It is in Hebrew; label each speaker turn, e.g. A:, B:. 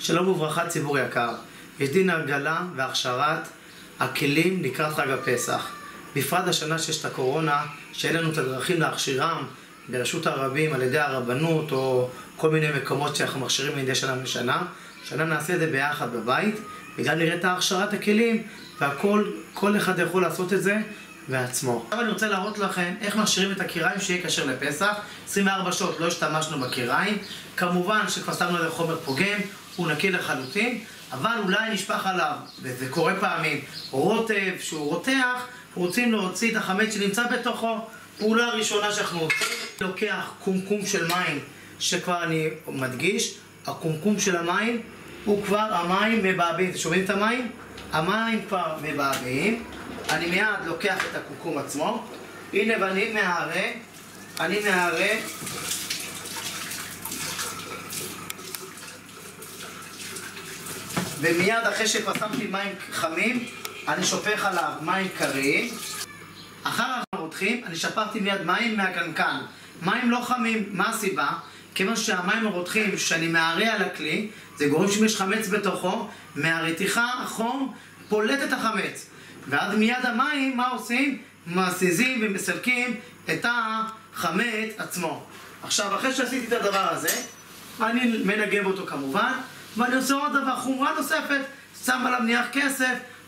A: שלום וברכה ציבור יקר. יש דין הרגלה והכשרת הכלים לקראת חג הפסח. בפרט השנה שיש את הקורונה, שאין לנו את הדרכים להכשירם ברשות הרבים על ידי הרבנות או כל מיני מקומות שאנחנו מכשירים מדי שנה לשנה. שנה נעשה את זה ביחד בבית, וגם נראה את הכשרת הכלים, כל אחד יכול לעשות את זה בעצמו. עכשיו אני רוצה להראות לכם איך מכשירים את הקיריים שיהיה כשר לפסח. 24 שעות לא השתמשנו בקיריים. כמובן שכבר שמנו על חומר פוגם, הוא נקי לחלוטין, אבל אולי נשפך עליו, וזה קורה פעמים, רוטב שהוא רותח, רוצים להוציא את החמץ שנמצא בתוכו. פעולה הראשונה שאנחנו עושים, לוקח קומקום של מים, שכבר אני מדגיש, הקומקום של המים הוא כבר המים מבעבעים. שומעים את המים? המים כבר מבעבעים. אני מיד לוקח את הקומקום עצמו, הנה ואני מהרה, ומיד אחרי שפסמתי מים חמים, אני שופך עליו מים קרים. אחר הרותחים, אני שפכתי מיד מים מהקנקן. מים לא חמים, מה הסיבה? כיוון שהמים הרותחים שאני מערה על הכלי, זה גורם שיש חמץ בתוכו, מהרתיחה החום פולט את החמץ. ואז מיד המים, מה עושים? מזיזים ומסלקים את החמץ עצמו. עכשיו, אחרי שעשיתי את הדבר הזה, אני מנגב אותו כמובן, ואני עושה עוד דבר, חומרה נוספת, שם עליו נייר כסף,